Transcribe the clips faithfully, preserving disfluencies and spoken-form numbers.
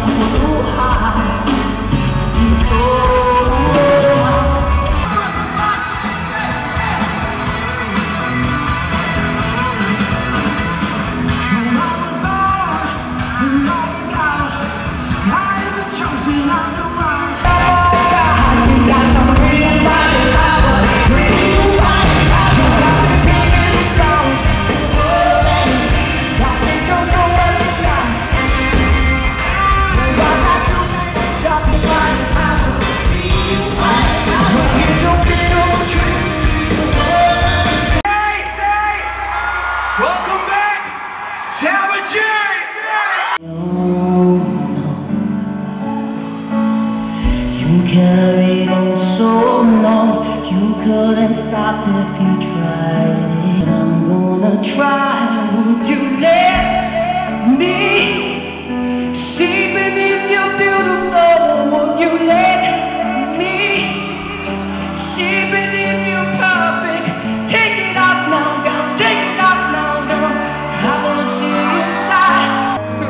Carried on so long, you couldn't stop if you tried it. I'm gonna try. Would you let me see beneath your beautiful? Would you let me see beneath your perfect? Take it off now, girl. Take it off now, girl. I wanna see you inside.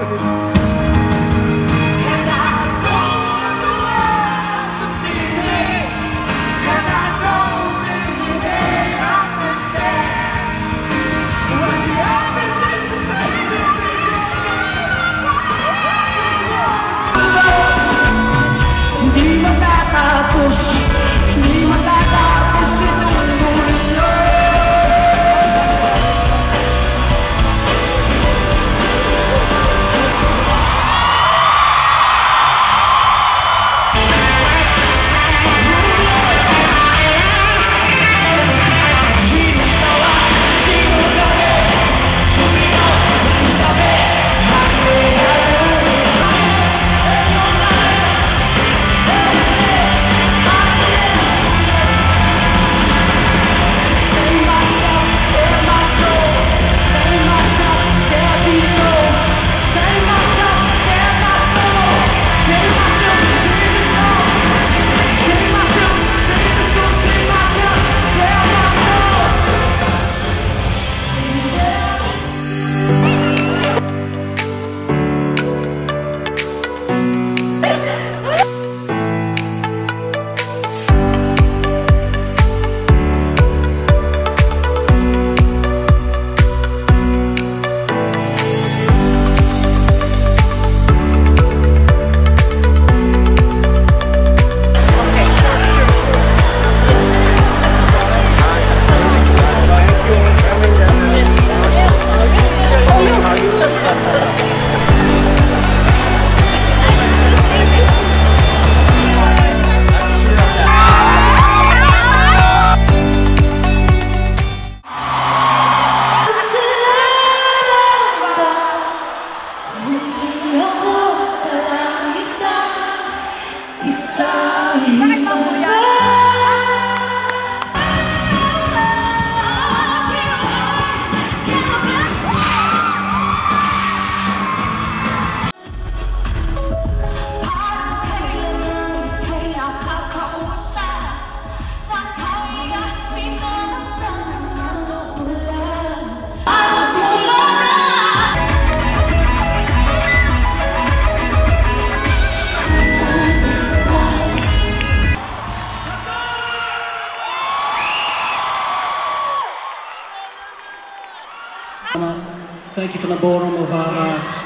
Thank you from the bottom of our hearts.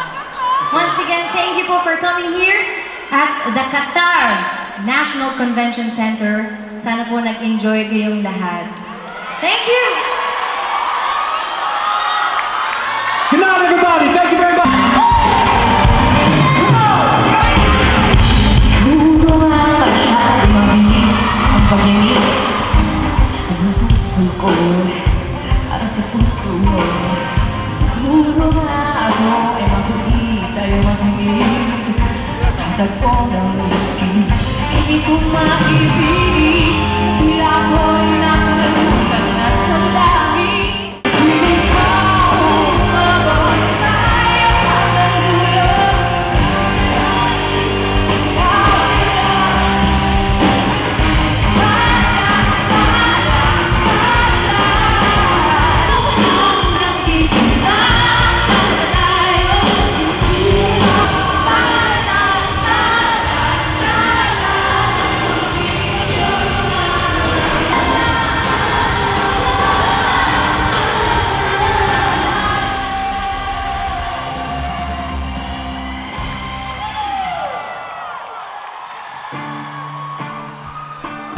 Once again, thank you po for coming here at the Qatar National Convention Center. Sana po nag-enjoy kayong lahat. Thank you! Good night, everybody! Thank you very much! Siguro nga masyadong mabilis ang pag-ibig ng puso ko para sa puso mo. Siguro nga ako ay makulit tayo makinig sa tagpo ng whiskey. Hindi ko maibig, tila ko'y nakalimutan na sa langit. Ikaw, mabot tayo hanggang dulo.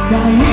Dahil